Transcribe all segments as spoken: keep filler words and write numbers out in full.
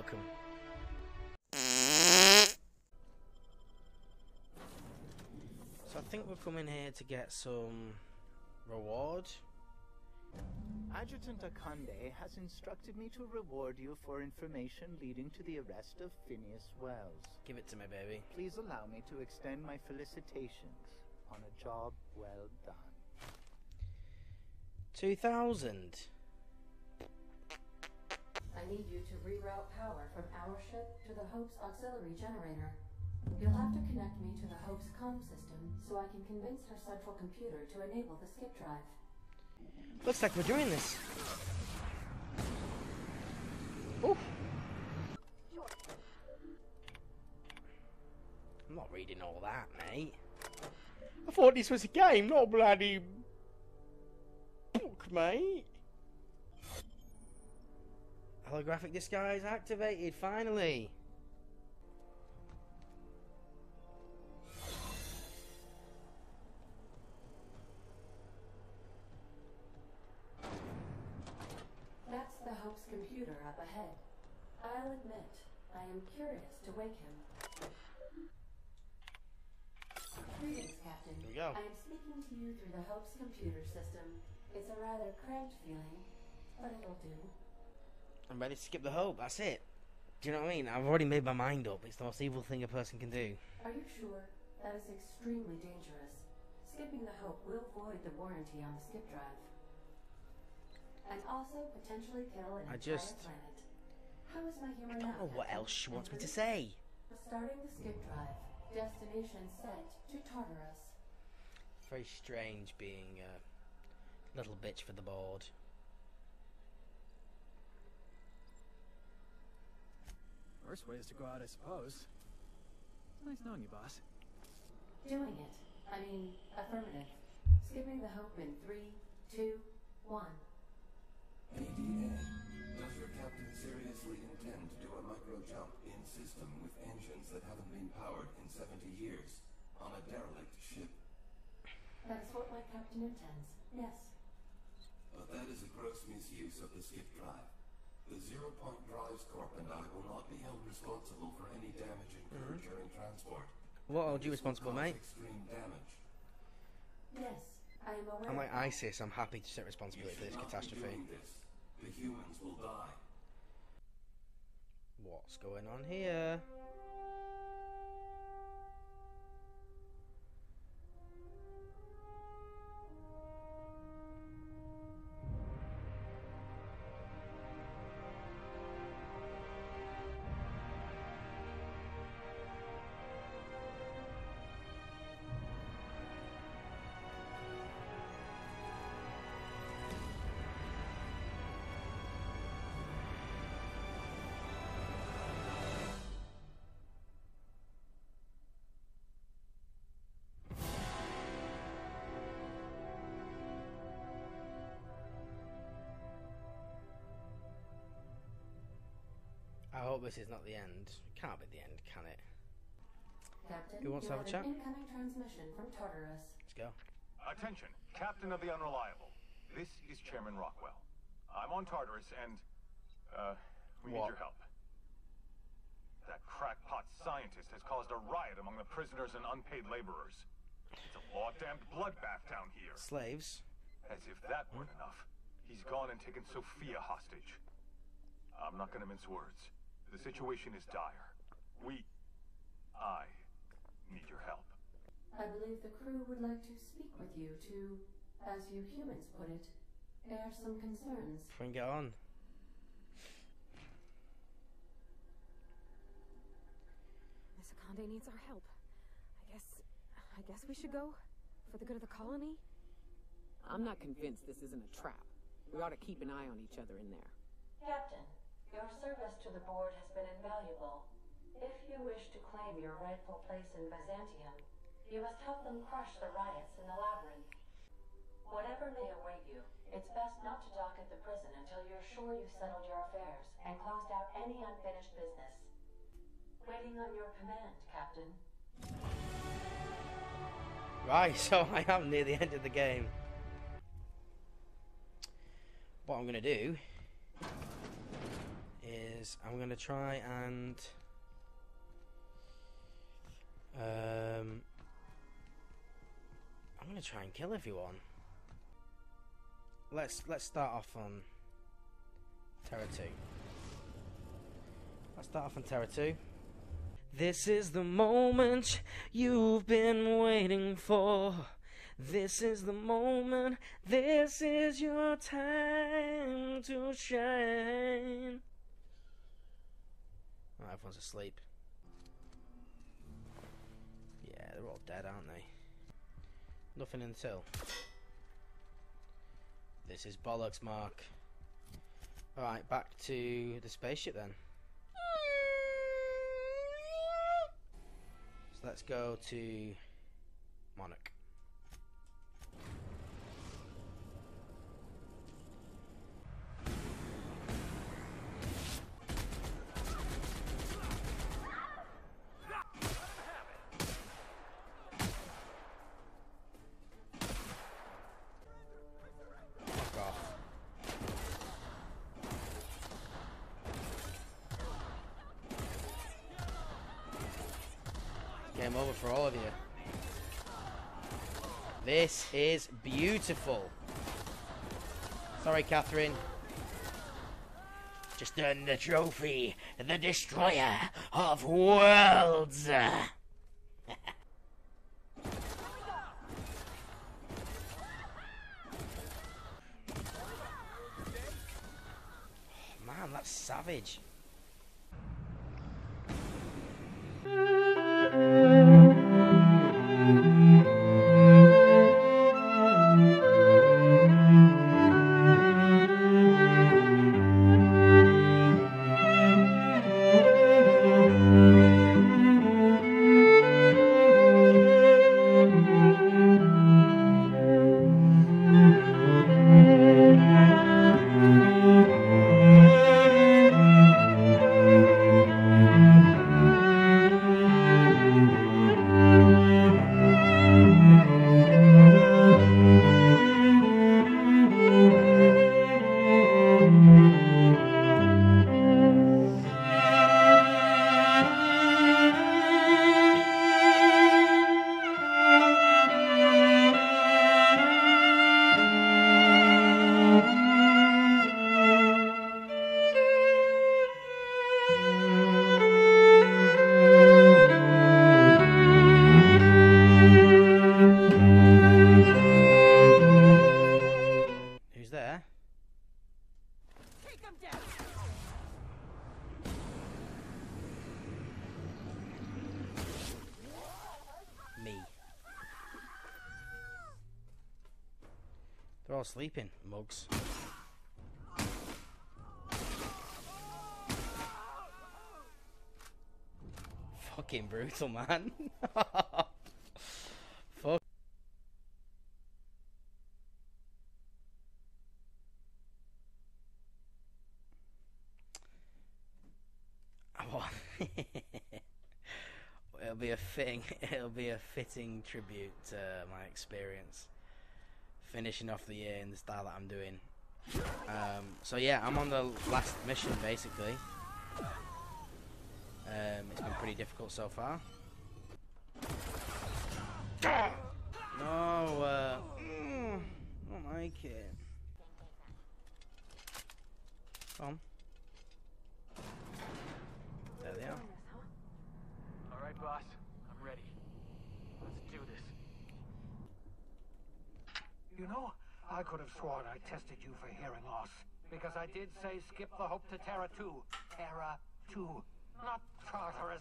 welcome. So I think we're coming here to get some reward. Adjutant Akande has instructed me to reward you for information leading to the arrest of Phineas Wells. Give it to me, baby. Please allow me to extend my felicitations on a job well done. Two thousand. I need you to reroute power from our ship to the Hope's auxiliary generator. You'll have to connect me to the Hope's comm system so I can convince her central computer to enable the skip drive. Looks like we're doing this. Oof. I'm not reading all that, mate. I thought this was a game, not a bloody book, mate. Holographic disguise activated, finally. That's the Hope's computer up ahead. I'll admit, I am curious to wake him. Greetings, Captain. Here we go. I am speaking to you through the Hope's computer system. It's a rather cramped feeling, but it'll do. I'm ready to skip the hope, that's it. Do you know what I mean? I've already made my mind up. It's the most evil thing a person can do. Are you sure? That is extremely dangerous. Skipping the Hope will void the warranty on the skip drive. And also potentially kill an I entire just... planet. How is my humor I don't now, know what Captain? else she wants me to say. Starting the skip drive. Destination set to Tartarus. Very strange being a little bitch for the board. Worst way is to go out, I suppose. It's nice knowing you, boss. Doing it. I mean, affirmative. Skipping the Hope in three, two, one. A D A. Does your captain seriously intend to do a micro jump in system with engines that haven't been powered in seventy years on a derelict ship? That is what my captain intends. Yes. But that is a gross misuse of the skip drive. The Zero Point Drives Corp and I will not be held responsible for any damage incurred mm-hmm. during transport. What hold you responsible, mate? Extreme damage. Yes, I am aware. I'm like ISIS. I'm happy to take responsibility for this catastrophe. This. The humans will die. What's going on here? I hope this is not the end. It can't be the end, can it? Captain, Who wants to have a chat? Incoming transmission from Tartarus. Let's go. Attention, Captain of the Unreliable. This is Chairman Rockwell. I'm on Tartarus and, uh, we What? need your help. That crackpot scientist has caused a riot among the prisoners and unpaid laborers. It's a law-damned bloodbath down here. Slaves? As if that weren't enough, he's gone and taken Sophia hostage. I'm not gonna mince words. The situation is dire. We... I need your help. I believe the crew would like to speak with you to, as you humans put it, air some concerns. Bring it on. Miss Akande needs our help. I guess... I guess we should go? For the good of the colony? I'm not convinced this isn't a trap. We ought to keep an eye on each other in there. Captain, your service to the board has been invaluable. If you wish to claim your rightful place in Byzantium, you must help them crush the riots in the labyrinth. Whatever may await you, it's best not to dock at the prison until you're sure you've settled your affairs and closed out any unfinished business. Waiting on your command, Captain. Right, so I am near the end of the game. What I'm going to do is is I'm going to try and um, I'm going to try and kill everyone. Let's let's start off on Terra two. Let's start off on Terra two. This is the moment you've been waiting for. This is the moment. This is your time to shine. Oh, everyone's asleep. Yeah, they're all dead, aren't they? Nothing until. This is bollocks, Mark. Alright, back to the spaceship then. So let's go to Monarch. Fuck off. Game over for all of you. This is beautiful. Sorry, Catherine. Just earned the trophy, the destroyer of worlds. Man, that's savage. Who's there? Take him down. Me. They're all sleeping, mugs. Fucking brutal, man. Fuck. It'll be a fitting, it'll be a fitting tribute to my experience finishing off the year in the style that I'm doing. Um, so yeah, I'm on the last mission basically. Um, it's been pretty difficult so far. No, uh, mm, I don't like it. Come. There they are. All right, boss. I'm ready. Let's do this. You know, I could have sworn I tested you for hearing loss. Because I did say skip the Hope to Terra two. Terra two, not Tartarus.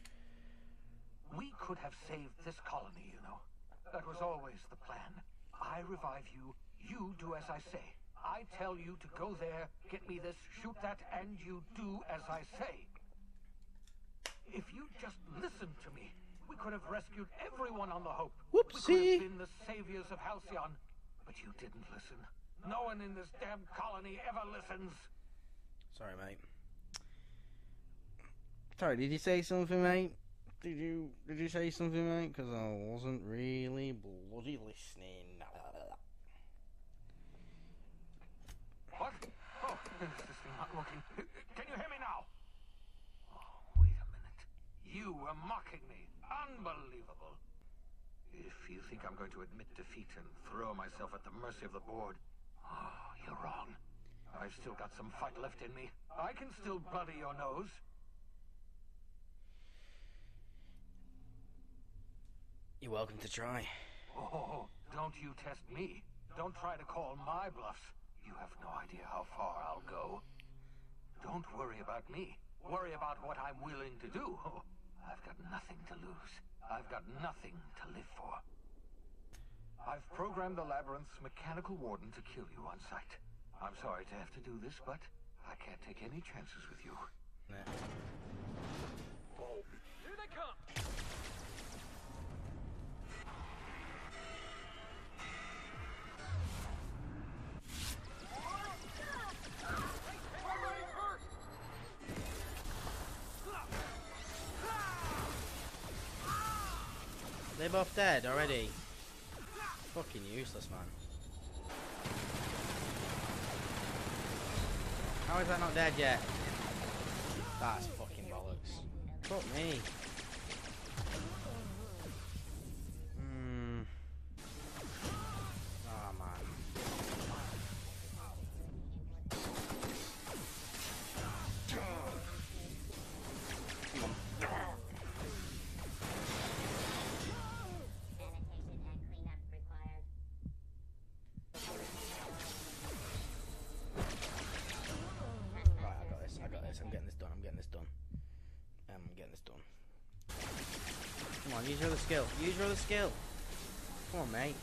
We could have saved this colony, you know. That was always the plan. I revive you, you do as I say. I tell you to go there, get me this, shoot that, and you do as I say. If you just listened to me, we could have rescued everyone on the Hope. Whoopsie. We could have been the saviors of Halcyon. But you didn't listen. No one in this damn colony ever listens. Sorry, mate. Sorry, did you say something, mate? Did you did you say something, mate? Because I wasn't really bloody listening. What? Oh, is this thing not working? Can you hear me now? You were mocking me. Unbelievable. If you think I'm going to admit defeat and throw myself at the mercy of the board, oh, you're wrong. I've still got some fight left in me. I can still bloody your nose. You're welcome to try. Oh, don't you test me. Don't try to call my bluffs. You have no idea how far I'll go. Don't worry about me. Worry about what I'm willing to do. Oh, I've got nothing to lose. I've got nothing to live for. I've programmed the Labyrinth's mechanical warden to kill you on sight. I'm sorry to have to do this, but I can't take any chances with you. Nah. Oh, here they come! They're both dead already. Fucking useless, man. How is that not dead yet? That's fucking bollocks. Fuck me. Hmm. Oh man. I'm getting this done, I'm getting this done. I'm getting this done. Come on, use your other skill. Use your other skill. Come on, mate.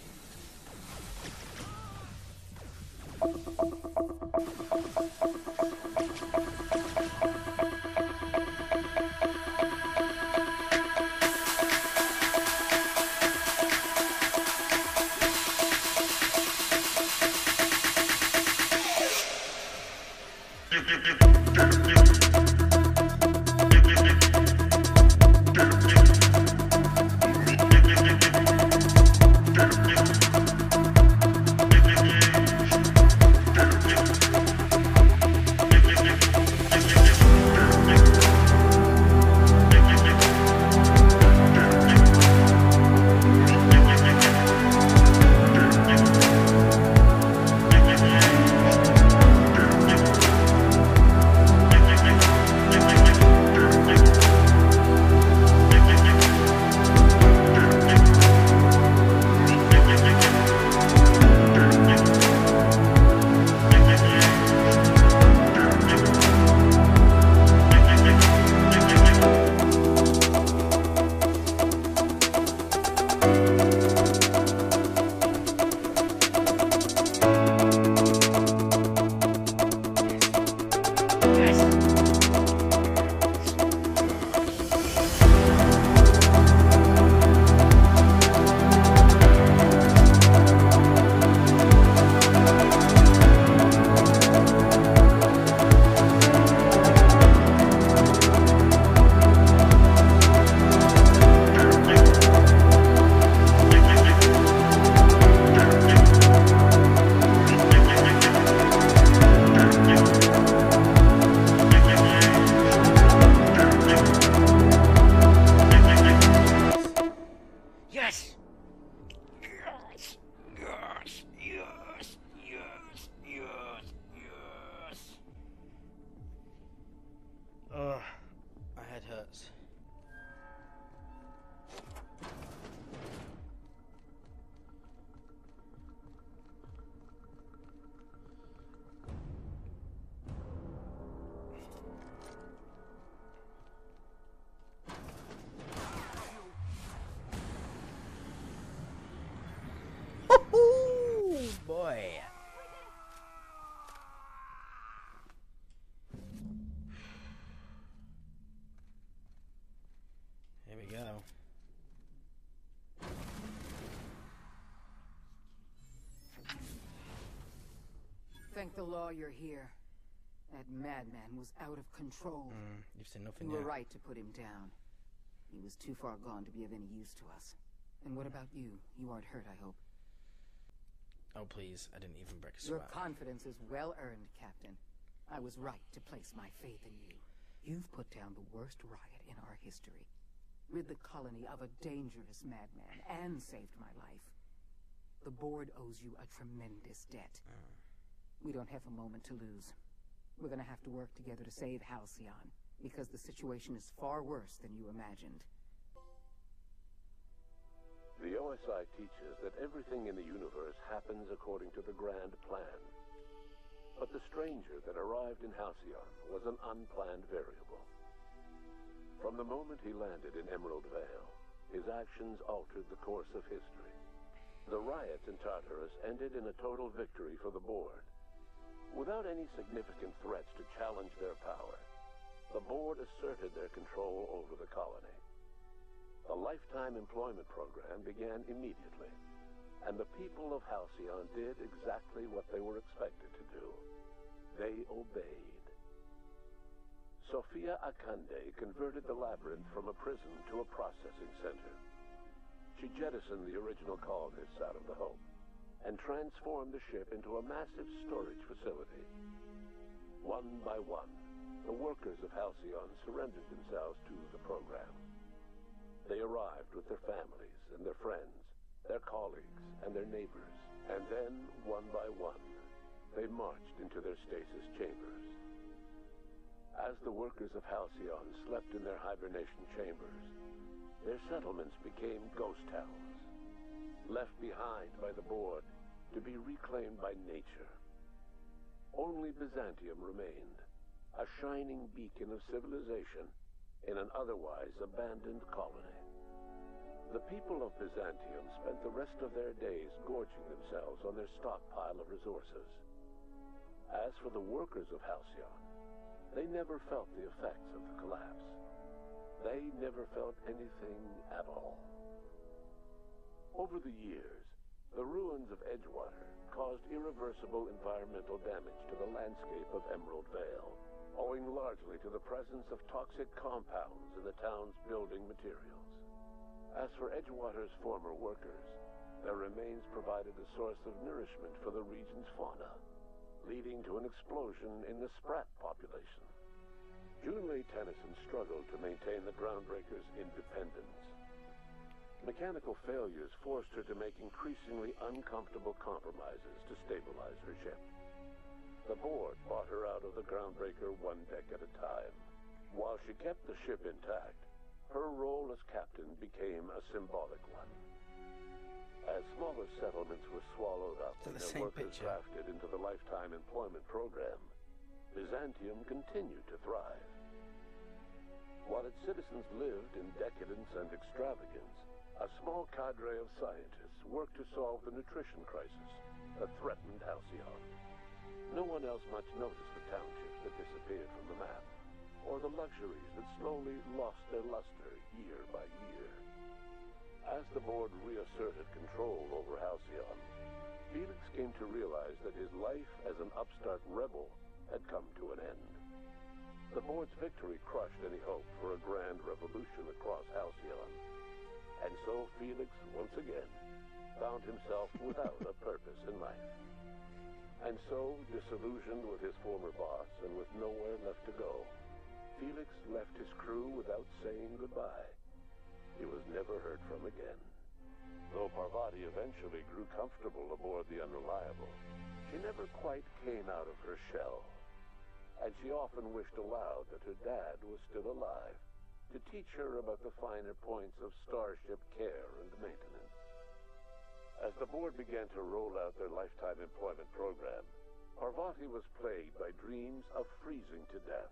Ugh, my head hurts. Boy. Here we go. Thank the law you're here. That madman was out of control. Mm, you've seen nothing You were yet. right to put him down. He was too far gone to be of any use to us. And what about you? You aren't hurt, I hope. Oh please, I didn't even break a Your sweat. confidence is well earned, Captain. I was right to place my faith in you. You've put down the worst riot in our history. rid the colony of a dangerous madman, and saved my life. The board owes you a tremendous debt. Uh. We don't have a moment to lose. We're gonna have to work together to save Halcyon, because the situation is far worse than you imagined. The O S I teaches that everything in the universe happens according to the grand plan. But the stranger that arrived in Halcyon was an unplanned variable. From the moment he landed in Emerald Vale, his actions altered the course of history. The riots in Tartarus ended in a total victory for the board. Without any significant threats to challenge their power, the board asserted their control over the colony. The lifetime employment program began immediately, and the people of Halcyon did exactly what they were expected to do. They obeyed. Sophia Akande converted the labyrinth from a prison to a processing center. She jettisoned the original colonists out of the Hope and transformed the ship into a massive storage facility. One by one, the workers of Halcyon surrendered themselves to the program. They arrived with their families and their friends, their colleagues and their neighbors, and then, one by one, they marched into their stasis chambers. As the workers of Halcyon slept in their hibernation chambers, their settlements became ghost towns, left behind by the board to be reclaimed by nature. Only Byzantium remained, a shining beacon of civilization in an otherwise abandoned colony. The people of Byzantium spent the rest of their days gorging themselves on their stockpile of resources. As for the workers of Halcyon, they never felt the effects of the collapse. They never felt anything at all. Over the years, the ruins of Edgewater caused irreversible environmental damage to the landscape of Emerald Vale, owing largely to the presence of toxic compounds in the town's building materials. As for Edgewater's former workers, their remains provided a source of nourishment for the region's fauna, leading to an explosion in the sprat population. Junlei Tennyson struggled to maintain the Groundbreaker's independence. Mechanical failures forced her to make increasingly uncomfortable compromises to stabilize her ship. The board bought her out of the Groundbreaker one deck at a time. While she kept the ship intact, her role as captain became a symbolic one. As smaller settlements were swallowed up and their workers drafted into the lifetime employment program, Byzantium continued to thrive. While its citizens lived in decadence and extravagance, a small cadre of scientists worked to solve the nutrition crisis that threatened Halcyon. No one else much noticed the townships that disappeared from the map, or the luxuries that slowly lost their luster year by year. As the board reasserted control over Halcyon, Felix came to realize that his life as an upstart rebel had come to an end. The board's victory crushed any hope for a grand revolution across Halcyon. And so Felix, once again, found himself without a purpose in life. And so, disillusioned with his former boss and with nowhere left to go, Felix left his crew without saying goodbye. He was never heard from again. Though Parvati eventually grew comfortable aboard the Unreliable, she never quite came out of her shell. And she often wished aloud that her dad was still alive, to teach her about the finer points of starship care and maintenance. As the board began to roll out their lifetime employment program, Parvati was plagued by dreams of freezing to death.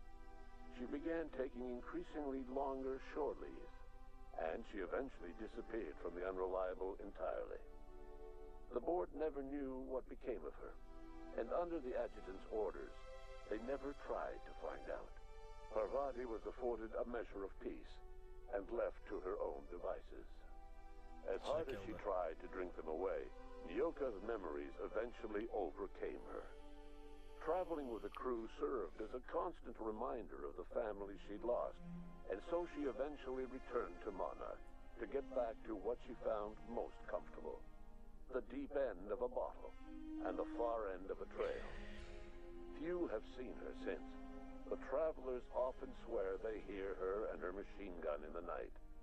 She began taking increasingly longer shore leaves, and she eventually disappeared from the Unreliable entirely. The board never knew what became of her, and under the adjutant's orders, they never tried to find out. Parvati was afforded a measure of peace and left to her own devices. As hard as she tried to drink them away, Nyoka's memories eventually overcame her. Traveling with the crew served as a constant reminder of the family she'd lost, and so she eventually returned to Monarch to get back to what she found most comfortable: the deep end of a bottle and the far end of a trail. Few have seen her since, but travelers often swear they hear her and her machine gun in the night,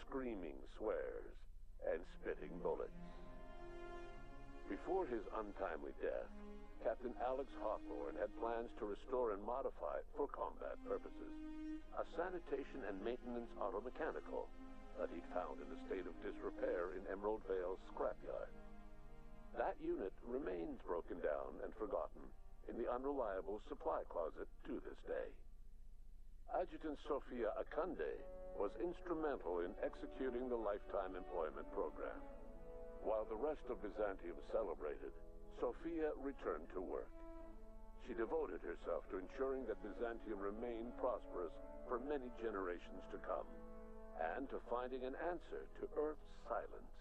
screaming swears, and spitting bullets. Before his untimely death, Captain Alex Hawthorne had plans to restore and modify, for combat purposes, a sanitation and maintenance automechanical that he'd found in a state of disrepair in Emerald Vale's scrapyard. That unit remains broken down and forgotten in the unreliable supply closet to this day. Adjutant Sophia Akande was instrumental in executing the lifetime employment program. While the rest of Byzantium celebrated, Sophia returned to work. She devoted herself to ensuring that Byzantium remained prosperous for many generations to come, and to finding an answer to Earth's silence.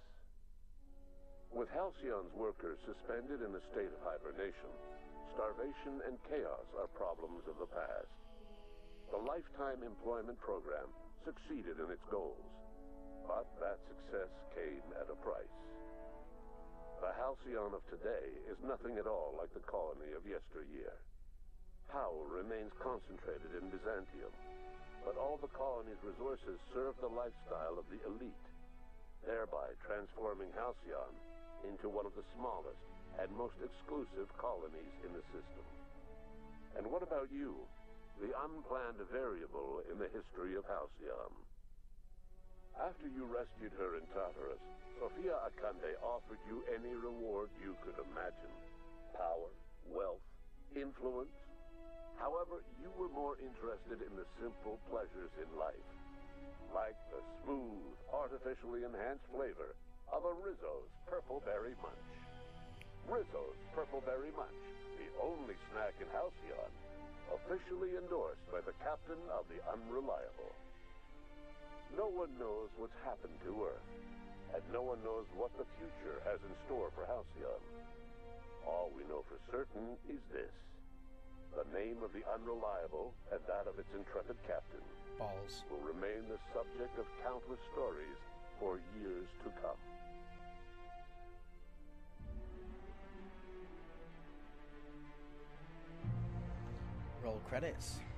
With Halcyon's workers suspended in a state of hibernation, starvation and chaos are problems of the past. The lifetime employment program succeeded in its goals, but that success came at a price. The Halcyon of today is nothing at all like the colony of yesteryear. Power remains concentrated in Byzantium, but all the colony's resources serve the lifestyle of the elite, thereby transforming Halcyon into one of the smallest and most exclusive colonies in the system. And what about you, the unplanned variable in the history of Halcyon? After you rescued her in Tartarus, Sophia Akande offered you any reward you could imagine. Power, wealth, influence. However, you were more interested in the simple pleasures in life, like the smooth, artificially enhanced flavor of a Rizzo's Purple Berry Munch. Rizzo's Purple Berry Munch, the only snack in Halcyon, officially endorsed by the Captain of the Unreliable. No one knows what's happened to Earth, and no one knows what the future has in store for Halcyon. All we know for certain is this: the name of the Unreliable and that of its intrepid captain Balls. will remain the subject of countless stories for years to come. Roll credits.